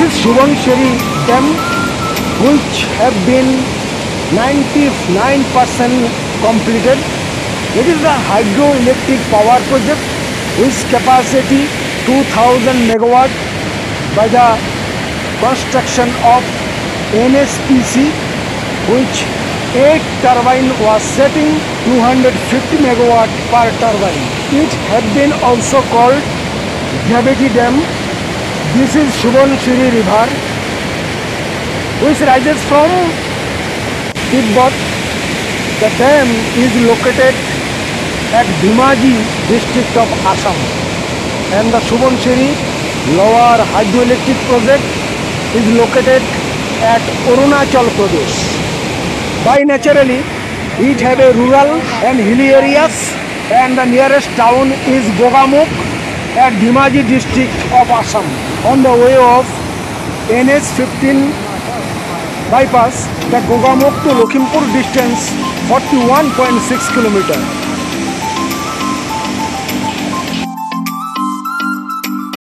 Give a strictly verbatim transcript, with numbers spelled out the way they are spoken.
is Subansiri Dam, which have been ninety-nine percent completed. It is a hydroelectric power project with capacity two thousand megawatt by the construction of N S P C, which eight turbine was setting two hundred fifty megawatt per turbine. It had been also called Dhemaji Dam. This is Subansiri river, which rises from Tibet. The dam is located at Dhemaji district of Assam, and the Subansiri lower hydroelectric project is located at Arunachal Pradesh. By naturally, it have a rural and hilly areas, and the nearest town is Gogamukh at Dhemaji district of Assam. On the way of N S fifteen bypass, the Gogamukh to Lakhimpur distance forty-one point six kilometers.